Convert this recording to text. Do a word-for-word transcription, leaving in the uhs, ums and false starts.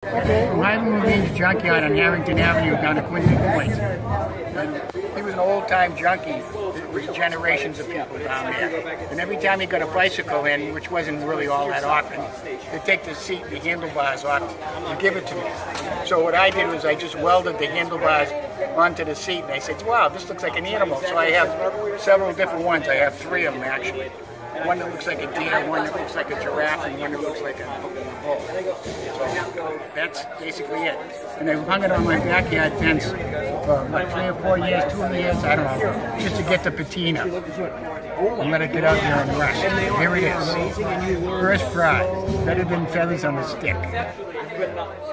Okay. I moved into Junkyard on Harrington Avenue down to Quincy Point. And he was an old-time junkie. There was generations of people down there. And every time he got a bicycle in, which wasn't really all that often, they'd take the seat, the handlebars off, and give it to me. So what I did was I just welded the handlebars onto the seat, and I said, wow, this looks like an animal. So I have several different ones. I have three of them, actually. One that looks like a deer, one that looks like a giraffe, and one that looks like a bull. So that's basically it. And I hung it on my backyard fence for like three or four years, two years, I don't know, just to get the patina. And let it get out there and rust. Here it is. First fry, better than feathers on a stick.